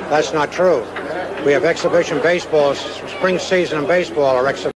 That's not true. We have exhibition baseball. Spring season in baseball are exhibition.